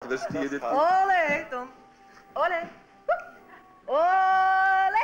Wat zie je dit? Olé, Tom. Olé. Olé.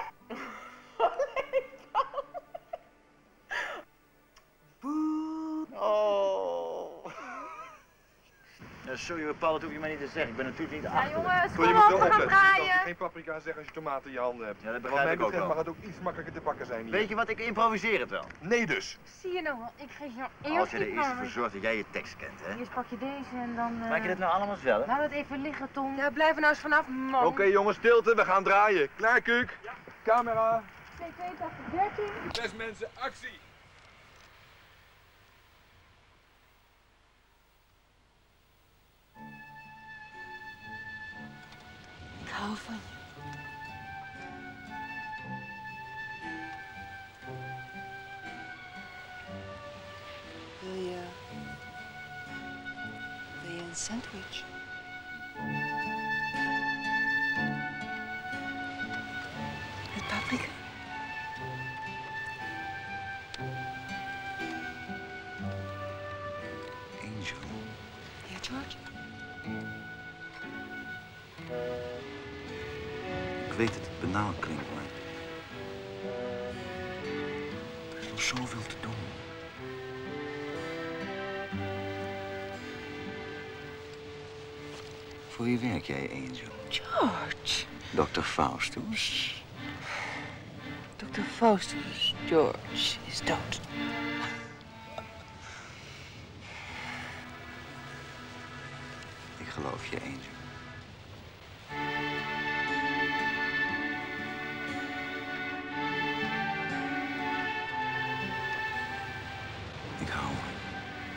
Oh. Ja, sorry, Paul, dat hoef je mij niet te zeggen. Ik ben natuurlijk niet Ja, jongens, Wil je kom me op, wel we gaan opletten? Je draaien. kan geen paprika zeggen als je tomaten in je handen hebt. Ja, dat Wat begrijp mij ik ook betreft wel. mag het ook iets makkelijker te pakken zijn hier. Weet je wat, ik improviseer het wel. Nee dus. Zie je nou wel, ik geef jou eerst Als je er die eerst kamer. voor zorgt dat jij je tekst kent, hè. Eerst pak je deze en dan... Maak je dit nou allemaal zelf? Laat het even liggen, Tom. Ja, blijf er nou eens vanaf, man. Oké, jongens, stilte. We gaan draaien. Klaar, Kuuk? Ja. Camera. 82, 13. 6 mensen, actie. Ik hou van je. Wil je een sandwich? Met paprika? Angel. Ja, George? Ik weet dat het banaal klinkt, maar... er is nog zoveel te doen. Voor wie werk jij, Angel? George. Dr. Faustus. Dr. Faustus George is dood. Ik geloof je, Angel. Ik hou van je.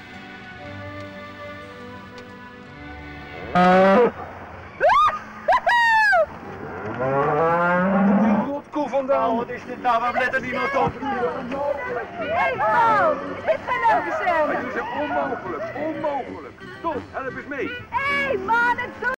Rotkoe vandaan. Wat is dit nou? Waarom let er niemand op? Hé, Paul! Is dit geen leuke scène? Jullie zijn onmogelijk. Onmogelijk. Stop, help eens mee. Hé, man, het doet